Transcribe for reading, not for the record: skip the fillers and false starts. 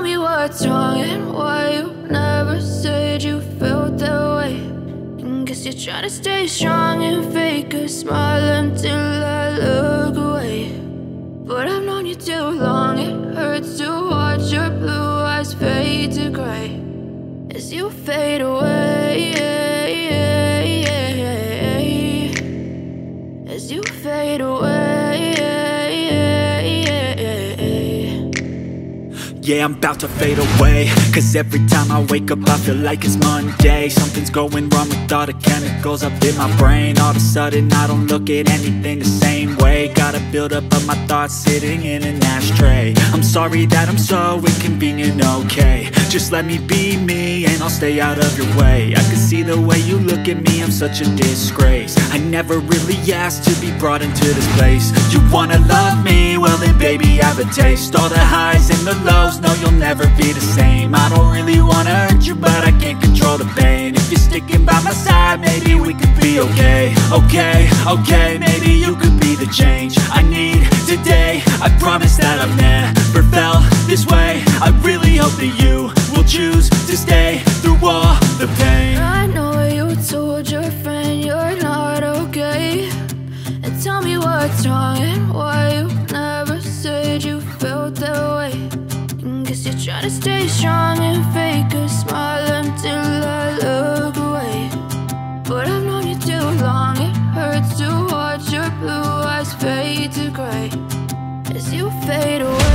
me what's wrong and why you never said you felt that way. And guess you're trying to stay strong and fake a smile until I look away. But I've known you too long, it hurts to watch your blue eyes fade to gray as you fade away, as you fade away. Yeah, I'm about to fade away, cause every time I wake up I feel like it's Monday. Something's going wrong with all the chemicals up in my brain. All of a sudden I don't look at anything the same way. Gotta build up of my thoughts sitting in an ashtray. I'm sorry that I'm so inconvenient, okay. Just let me be me and I'll stay out of your way. I can see the way you look at me, I'm such a disgrace. I never really asked to be brought into this place. You wanna love me? Well then baby, have a taste. All the highs and the lows, no, you'll never be the same. I don't really wanna hurt you, but I can't control the pain. If you're sticking by my side, maybe we could be okay. Okay, maybe you could be the change I need today. I promise that I've never felt this way. I really hope that you will choose to stay through all the pain. I know you told your friend you're not okay, and tell me what's wrong and why you never said you felt that way. Guess you're trying to stay strong and fake a smile until I look away. But I've known you too long, it hurts to watch your blue eyes fade to gray as you fade away.